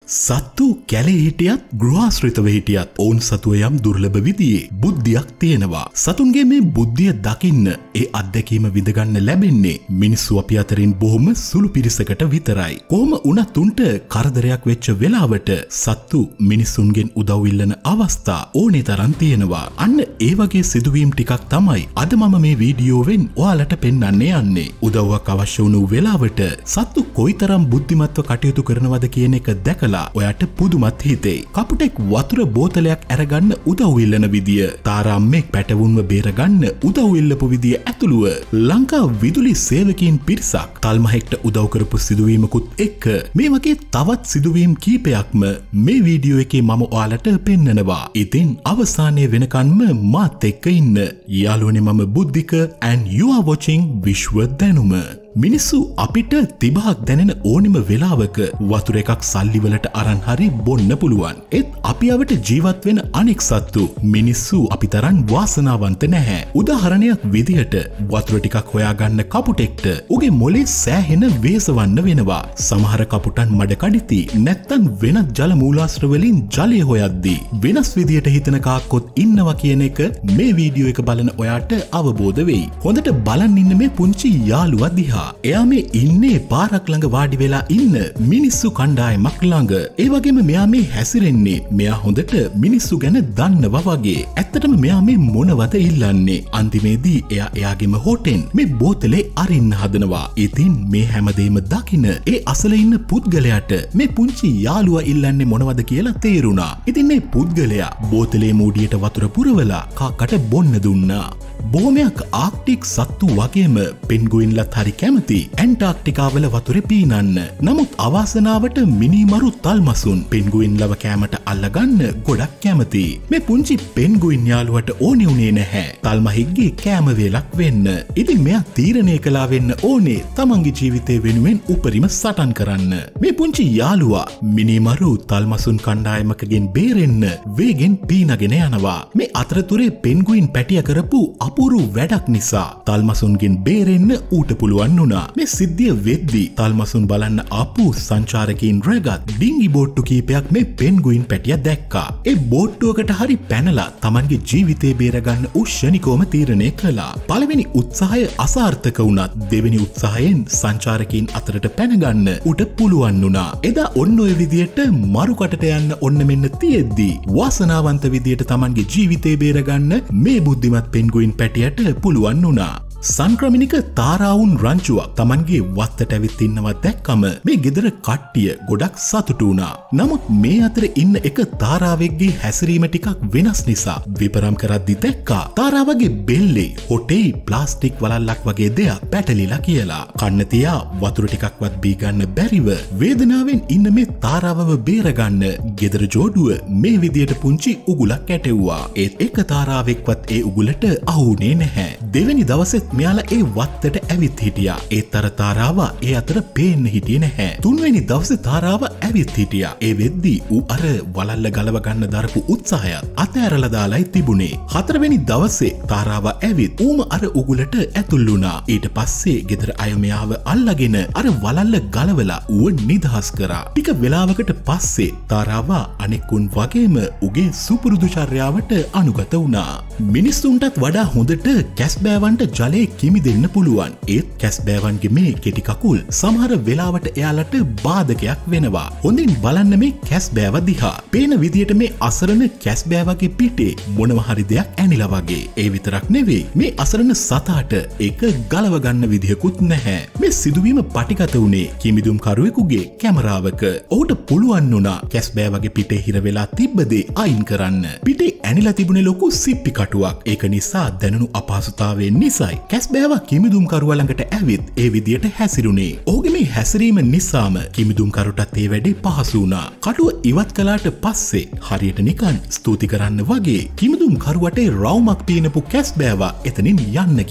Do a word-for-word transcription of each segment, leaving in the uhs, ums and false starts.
සත්තු කැලේ හිටියත් ගෘහාශ්‍රිතව හිටියත් ඔවුන් සතුව යම් දුර්ලභ විදියේ බුද්ධියක් තියෙනවා. සතුන්ගේ මේ බුද්ධිය දකින්න ඒ අත්දැකීම විඳගන්න ලැබෙන්නේ මිනිස්සු අපි අතරින් බොහොම සුළු පිරිසකට විතරයි. කොහොම වුණත් උන්ට කරදරයක් වෙච්ච වෙලාවට සත්තු මිනිස්සුන්ගෙන් උදව් ඉල්ලන අවස්ථා ඕනේ තරම් තියෙනවා. අන්න ඒ වගේ සිදුවීම් ටිකක් තමයි අද මම මේ වීඩියෝවෙන් ඔයාලට පෙන්වන්න යන්නේ. උදව්වක් අවශ්‍ය වුණු වෙලාවට සත්තු කොයිතරම් බුද්ධිමත්ව කටයුතු කරනවද කියන එක දැකලා ඔයාට පුදුමත් හිතෙයි. කපුටෙක් වතුර බෝතලයක් අරගන්න උදව් ඉල්ලන විදිය, තාරාම්මෙක් පැටවුන්ව බේරගන්න උදව් ඉල්ලපු විදිය ඇතුළුව ලංකා විදුලි සේවකීන් පිරිසක් තල්මහෙක්ට උදව් කරපු සිදුවීමකුත් එක්ක මේ වගේ තවත් සිදුවීම් කීපයක්ම මේ වීඩියෝ එකේ මම ඔයාලට පෙන්නනවා. ඉතින් අවසානයේ වෙනකන්ම මාත් එක්ක ඉන්න. යාළුවනේ මම බුද්ධික and you are watching විශ්ව දැනුම. මිනිස්සු අපිට තිබහක් දැනෙන ඕනිම වෙලාවක වතුර එකක් සල්ලි වලට අරන් හරි බොන්න පුළුවන්. ඒත් අපි අවට ජීවත් වෙන අනෙක් සත්තු මිනිස්සු අපි තරම් වාසනාවන්ත නැහැ. උදාහරණයක් විදියට වතුර ටිකක් හොයාගන්න කපුටෙක්ට උගේ මොලේ සෑහෙන වේසවන්න වෙනවා. සමහර කපුටන් මඩ කඩිති නැත්තම් වෙනත් ජල මූලාශ්‍ර වලින් ජලය හොයද්දී වෙනස් විදියට හිතන කාක්කොත් ඉන්නවා කියන එක මේ වීඩියෝ එක බලන ඔයාට අවබෝධ වෙයි. හොඳට බලන් ඉන්න මේ පුංචි යාළුවා දිහා. එයා මේ ඉන්නේ පාරක් ළඟ වාඩි වෙලා ඉන්න මිනිස්සු කණ්ඩායමක් ළඟ. ඒ වගේම මෙයා මේ හැසිරෙන්නේ මෙයා හොඳට මිනිස්සු ගැන දන්නවා වගේ. ඇත්තටම මෙයා මේ මොනවද ඉල්ලන්නේ? අන්තිමේදී එයා එයාගේම හොටෙන් මේ බෝතලේ අරින්න හදනවා. ඉතින් මේ හැමදේම දකින ඒ අසල ඉන්න පුද්ගලයාට මේ පුංචි යාළුවා ඉල්ලන්නේ මොනවද කියලා තේරුණා. ඉතින් මේ පුද්ගලයා බෝතලේ මූඩියට වතුර පුරවලා කාකට බොන්න දුන්නා. බොහොමයක් ආක්ටික් සත්තු වගේම පෙන්ගුයින්ලත් හරි කැමති ඇන්ටාර්ක්ටිකාවල වතුරේ පීනන්න. නමුත් අවාසනාවට මිනිමරු තල්මසුන් පෙන්ගුයින්ලව කෑමට අල්ලගන්න ගොඩක් කැමති. මේ පුංචි පෙන්ගුයින් යාළුවට ඕනේ උනේ නැහැ තල්මහික්ගේ කෑම වේලක් වෙන්න. ඉතින් මෙයා තීරණය කළා වෙන්න ඕනේ තමන්ගේ ජීවිතේ වෙනුවෙන් උපරිම සටන් කරන්න. මේ පුංචි යාළුවා මිනිමරු තල්මසුන් කණ්ඩායමකගෙන් බේරෙන්න වේගෙන් පීනගෙන යනවා. මේ අතරතුරේ පෙන්ගුයින් පැටිය කරපු අපූරු වැඩක් නිසා තල්මසුන්ගෙන් බේරෙන්න ඌට පුළුවන් වුණා. මේ සිද්ධිය වෙද්දී තල්මසුන් බලන්න ආපු සංචාරකයින් රැගත් ඩිංගි බෝට්ටු කීපයක් මේ පෙන්ගුයින් පැටිය දැක්කා. ඒ බෝට්ටුවකට හරි පැනලා තමන්ගේ ජීවිතේ බේරගන්න ඌ ක්ෂණිකවම තීරණය කළා. පළවෙනි උත්සාහය අසාර්ථක වුණත් දෙවෙනි උත්සාහයෙන් සංචාරකයින් අතරට පැනගන්න ඌට පුළුවන් වුණා. එදා ඔන්න ඔය විදියට මරුකටට යන්න ඔන්න මෙන්න තියෙද්දී වාසනාවන්ත විදියට තමන්ගේ ජීවිතේ බේරගන්න මේ බුද්ධිමත් පෙන්ගුයින් පැටියට පුළුවන් වුණා. සංක්‍රමණික තාරාවුන් රංචුවක් තමන්ගේ වත්තට ඇවිත් ඉන්නවා දැක්කම මේ ගෙදර කට්ටිය ගොඩක් සතුටු වුණා. නමුත් මේ අතර ඉන්න එක තාරාවෙක්ගේ හැසිරීම ටිකක් වෙනස් නිසා විපරම් කරද්දි දැක්කා තාරාවගේ බෙල්ලේ හොටේ ප්ලාස්ටික් වලල්ලක් වගේ දෙයක් පැටලිලා කියලා. කන්න තියා වතුර ටිකක්වත් බී ගන්න බැරිව වේදනාවෙන් ඉන්න මේ තාරාවව බේරගන්න ගෙදර ජෝඩුව මේ විදියට පුංචි උගුලක් ඇටෙව්වා. ඒත් එක තාරාවෙක්වත් ඒ උගුලට අහුුනේ නැහැ. දෙවෙනි දවසේ මෙයාලා ඒ වත්තට ඇවිත් හිටියා. ඒත් අර තාරාව ඒ අතර පේන්න හිටියේ නැහැ. තුන්වෙනි දවසේ තාරාව ඇවිත් හිටියා. ඒ වෙද්දී ඌ අර වලල්ල ගලව ගන්න දරපු උත්සාහයත් අතෑරලා දාලායි තිබුණේ. හතරවෙනි දවසේ තාරාව ඇවිත් ඌම අර උගුලට ඇතුල් වුණා. ඊට පස්සේ ගෙදර අය මෙයාව අල්ලගෙන අර වලල්ල ගලවලා ඌව නිදහස් කරා. ටික වෙලාවකට පස්සේ තාරාව අනෙකුන් වගේම උගේ සුපුරුදු චර්යාවට අනුගත වුණා. මිනිස්සුන්ටත් වඩා හොඳට කැස්බෑවන්ට ජලය කිමි දෙන්න පුළුවන්. ඒත් කැස්බෑවන්ගේ මේ කෙටි කකුල් සමහර වෙලාවට එයාලට බාධකයක් වෙනවා. හොඳින් බලන්න මේ කැස්බෑව දිහා. පේන විදියට මේ අසරණ කැස්බෑවගේ පිටේ මොනව හරි දෙයක් ඇනිලා වගේ. ඒ විතරක් නෙවෙයි මේ අසරණ සතාට ඒක ගලව ගන්න විදියකුත් නැහැ. මේ සිදුවීම පටිගත වුණේ කිමිදුම් කරුවෙකුගේ කැමරාවක. ඔහුට පුළුවන් වුණා කැස්බෑවගේ පිටේ හිර වෙලා තිබ්බ දේ අයින් කරන්න. පිටේ ඇනිලා තිබුණේ ලොකු සිප්පි කටුවක්. ඒක නිසා දැනුණු අපහසුතාවයෙන් නිසායි කැස්බෑවා කිමිදුම්කරුවා ළඟට ඇවිත් ඒ විදියට හැසිරුණේ. ඔහුගේ මේ හැසිරීම නිසාම කිමිදුම්කරුටත් ඒ වැඩේ පහසු වුණා. කටුව ඉවත් කළාට පස්සේ හරියට නිකන් ස්තුති කරන්න වගේ කිමිදුම්කරුවට රවුමක් පීනපු කැස්බෑවා එතනින් යන්න ගියා.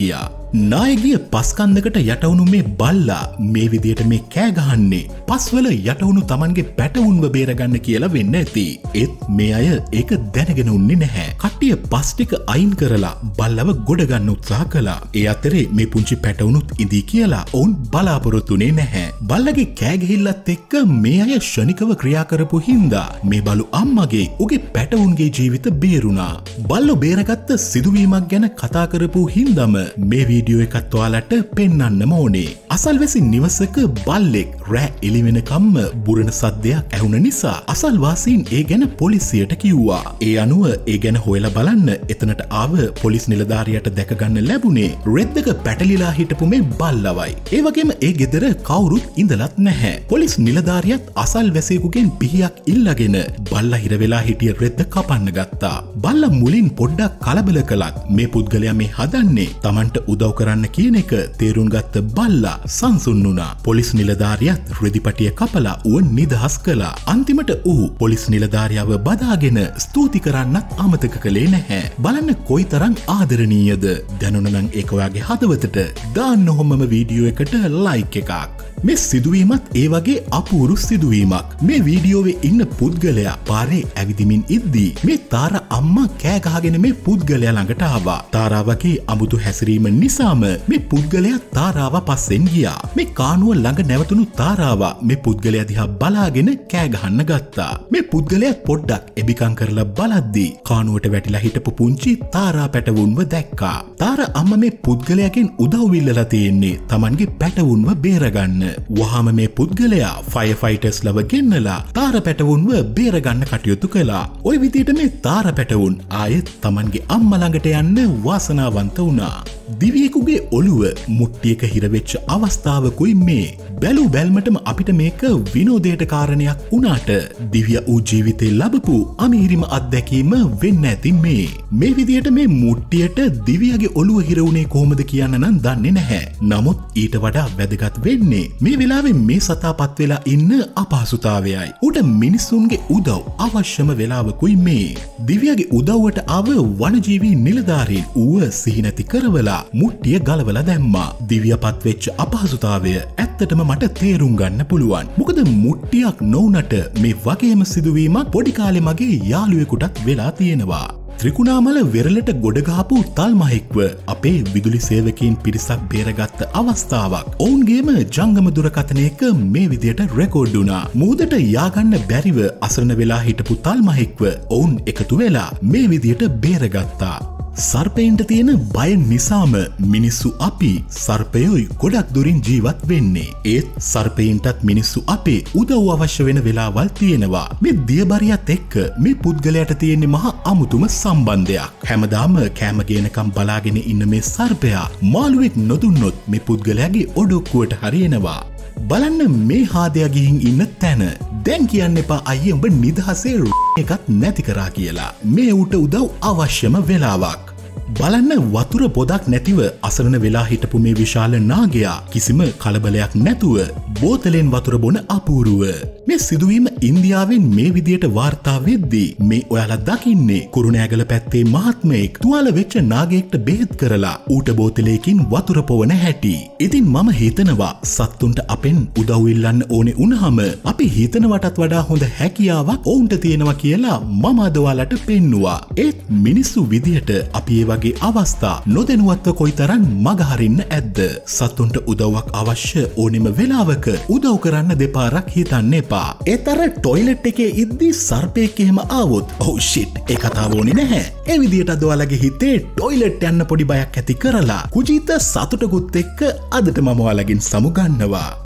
නායගිය පස්කන්දකට යටවුණු මේ බල්ලා මේ විදියට මේ කෑ ගහන්නේ පස්වල යටවුණු Tamanගේ පැටවුන්ව බේරගන්න කියලා වෙන්න ඇති. ඒත් මේ අය ඒක දැනගෙන උන්නේ නැහැ. කට්ටිය පස් ටික අයින් කරලා බල්ලව ගොඩ ගන්න උත්සාහ කළා. ඒ අතරේ මේ පුංචි පැටවුනුත් ඉදී කියලා ඔවුන් බලාපොරොත්තුනේ නැහැ. බල්ලගේ කෑ ගිහිල්ලත් එක්ක මේ අය ශනිකව ක්‍රියා කරපු හින්දා මේ බලු අම්මගේ උගේ පැටවුන්ගේ ජීවිත බේරුණා. බල්ලෝ බේරගත්ත සිදුවීමක් ගැන කතා කරපු හින්දාම මේ වීඩියෝ එකත් ඔයාලට පෙන්වන්නම ඕනේ. අසල්වැසි නිවසක බල්ලෙක් රෑ එළි වෙනකම්ම බුරණ සද්දයක් ඇහුණ නිසා අසල්වාසීන් ඒ ගැන පොලිසියට කිව්වා. ඒ අනුව ඒ ගැන හොයලා බලන්න එතනට ආව පොලිස් නිලධාරියට දැක ගන්න ලැබුණේ රෙද්දක පැටලිලා හිටපු මේ බල්ලවයි. ඒ වගේම ඒ ගෙදර කවුරුත් ඉඳලත් නැහැ. පොලිස් නිලධාරියත් අසල්වැසියෙකුගෙන් පිහියක් ඉල්ලගෙන බල්ලා හිර වෙලා හිටිය රෙද්ද කපන්න ගත්තා. බල්ලා මුලින් පොඩ්ඩක් කලබල කළත් මේ පුද්ගලයා මේ හදන්නේ Tamanට උදව් කරන්න කියන එක තේරුම් ගත්ත බල්ලා සංසුන් වුණා. පොලිස් නිලධාරියත් රෙදිපටිය කපලා ඌව නිදහස් කළා. අන්තිමට ඌ පොලිස් නිලධාරියව බදාගෙන ස්තුති කරන්නත් අමතක කළේ නැහැ. බලන්න කොයිතරම් ආදරණීයද. දැනුණ නම් ඒක ඔයාගේ හදවතට දාන්න ඔහොමම වීඩියෝ එකට ලයික් එකක්. මේ සිදුවීමත් ඒ වගේ අපූරු සිදුවීමක්. මේ වීඩියෝවේ ඉන්න පුද්ගලයා පාරේ ඇවිදිමින් ඉද්දී මේ තාරා අම්මා කෑ ගහගෙන මේ පුද්ගලයා ළඟට ආවා. තාරාවගේ අමුතු හැසිරීම නිසාම මේ පුද්ගලයා තාරාව පස්සෙන් ගියා. මේ කානුව ළඟ නැවතුණු තාරාව මේ පුද්ගලයා දිහා බලාගෙන කෑ ගහන්න ගත්තා. මේ පුද්ගලයා පොඩ්ඩක් එබිකම් කරලා බලද්දී කානුවට වැටිලා හිටපු පුංචි තාරා පැටවුන්ව දැක්කා. තාරා අම්මා මේ පුද්ගලයාගෙන් උදව් ඉල්ලලා තියෙන්නේ Tamanගේ පැටවුන්ව බේරගන්න. වහාම මේ පුද්ගලයා ෆයර් ෆයිටර්ස් ලව ගෙන්නලා තාරා පැටවුන්ව බේරගන්න කටයුතු කළා. ওই විදිහට මේ තාරා පැටවුන් ආයෙත් Tamanගේ අම්මා ළඟට යන්න වාසනාවන්ත වුණා. දිවියෙකුගේ ඔළුව මුට්ටියක හිරවෙච්ච අවස්ථාවකුයි මේ. බැලු බැල්මටම අපිට මේක විනෝදයට කාරණයක් වුණාට දිව්‍ය වූ ජීවිතේ ලැබපු අමීරිම අත්දැකීම වෙන්න ඇති මේ. මේ විදියට මේ මුට්ටියට දිව්‍යගේ ඔළුව හිර වුණේ කොහොමද කියන්න නම් දන්නේ නැහැ. නමුත් ඊට වඩා වැදගත් වෙන්නේ මේ වෙලාවේ මේ සතාපත් වෙලා ඉන්න අපහසුතාවයයි. උට මිනිසුන්ගේ උදව් අවශ්‍යම වෙලාවකුයි මේ. දිව්‍යගේ උදව්වට ආව වනජීවී නිලධාරීන් ඌව සිහි නැති කරවලා මුට්ටිය ගලවලා දැම්මා. දිව්‍යපත් වෙච්ච අපහසුතාවය ඇත්තටම මට තේරුම් ගන්න පුළුවන්. මොකද මුට්ටියක් නොවුනට මේ වගේම සිදුවීමක් පොඩි කාලේ මගේ යාළුවෙකුටත් වෙලා තියෙනවා. ත්‍රිකුණාමල වෙරළට ගොඩ ගහපු තල්මහෙක්ව අපේ විදුලි සේවකීන් පිරිසක් බේරගත්ත අවස්ථාවක් ඔවුන්ගේම ජංගම දුරකථනයක මේ විදියට රෙකෝඩ් වුණා. මූදට යාගන්න බැරිව අසරණ වෙලා හිටපු තල්මහෙක්ව ඔවුන් එකතු වෙලා මේ විදියට බේරගත්තා. සර්පයින්ට තියෙන බය නිසාම මිනිස්සු අපි සර්පයෝයි ගොඩක් දුරින් ජීවත් වෙන්නේ. ඒත් සර්පයින්ටත් මිනිස්සු අපේ උදව් අවශ්‍ය වෙන වෙලාවල් තියෙනවා. මේ දියබරියත් එක්ක මේ පුද්ගලයාට තියෙන්නේ මහා අමුතුම සම්බන්ධයක්. හැමදාම කෑම ගේනකම් බලාගෙන ඉන්න මේ සර්පයා මාළුවෙක් නොදුන්නොත් මේ පුද්ගලයාගේ ඔඩොක්කුවට හරියනවා. බලන්න මේ හාදයා ගිහින් ඉන්න තැන. දැන් කියන්න එපා අයියේ උඹ නිදහසේ එකත් නැති කරා කියලා. මේ උට උදව් අවශ්‍යම වෙලාවක්. බලන්න වතුර පොදක් නැතිව අසරණ වෙලා හිටපු මේ විශාල නාගයා කිසිම කලබලයක් නැතුව බෝතලෙන් වතුර බොන අපූරුව. මේ සිදුවීම ඉන්දියාවෙන් මේ විදියට වාර්තා වෙද්දී මේ ඔයාලා දකින්නේ කුරුණෑගල පැත්තේ මහත්මයෙක් තුවාල වෙච්ච නාගයෙක්ට බෙහෙත් කරලා ඌට බෝතලයකින් වතුර පොවන හැටි. ඉතින් මම හිතනවා සත්තුන්ට අපෙන් උදව් ඉල්ලන්න ඕනේ වුණාම අපි හිතනවටත් වඩා හොඳ හැකියාවක් ඔවුන්ට තියෙනවා කියලා මම අද ඔයාලට පෙන්නුවා. ඒත් මිනිස්සු විදියට අපි ඒ වගේ අවස්ථා නොදැනුවත්ව කොයිතරම් මගහරින්න ඇද්ද? සත්තුන්ට උදව්වක් අවශ්‍ය ඕනෙම වෙලාවක උදව් කරන්න දෙපාරක් හිතන්න එපා. ඒතර ටොයිලට් එකේ ඉද්දී සර්පෙක් එහෙම ආවොත් ඔව් ෂිට් ඒ කතාව ඕනේ නැහැ. ඒ විදියට අද ඔයාලගේ හිතේ ටොයිලට් යන්න පොඩි බයක් ඇති කරලා කුජීත සතුටකුත් එක්ක අදට මම ඔයාලගෙන් සමු ගන්නවා.